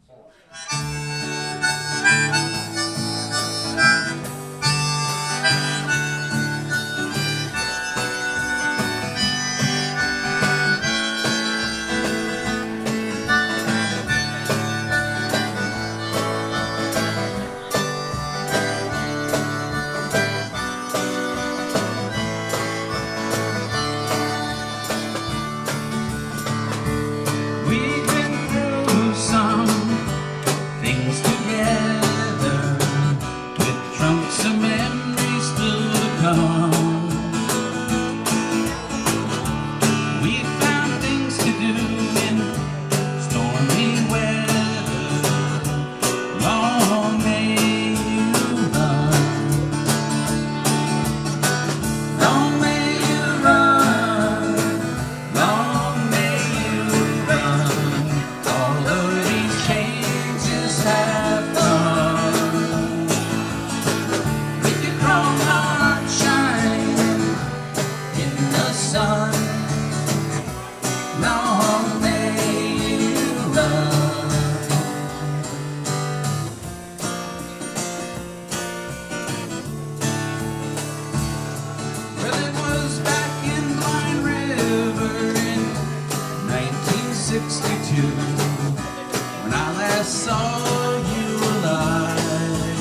When I last saw you alive,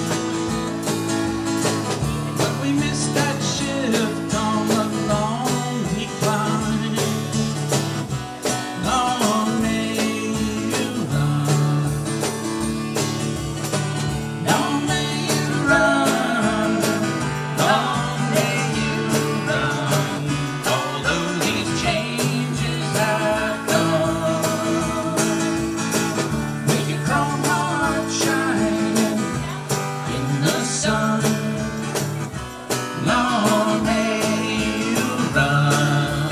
but we missed that shift on the long decline. Long may you run, long may you run, long may you run, although these changes have come. With your chrome heart shining in the sun, long may you run.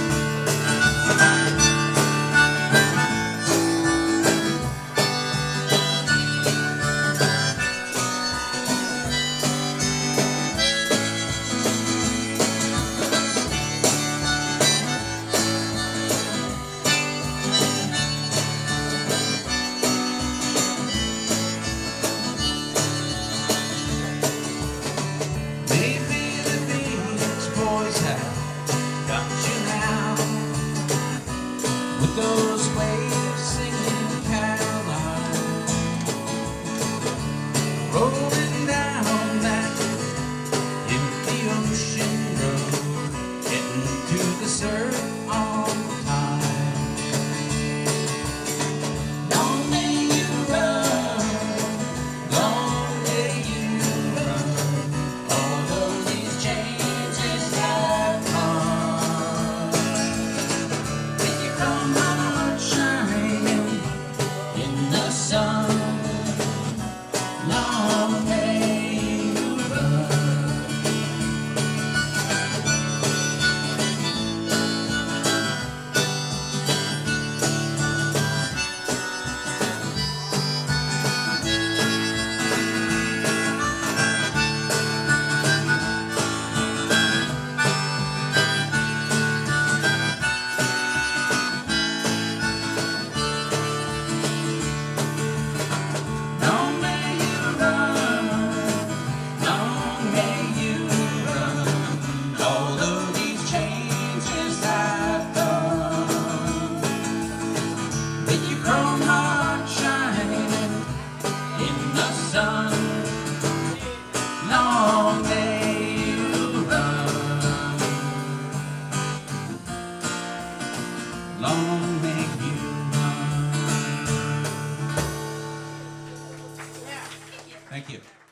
Maybe the Beach Boys have got you now, with those waves singing Caroline, rolling down that empty ocean road, getting to the surf all the time. Long may you run, long may you run, although these changes have come. With your chrome heart shining in the sun, long may you run. Long may you run, long may you run, although these changes have come. With your chrome heart shining in the sun, long may you run, long may you run. Thank you.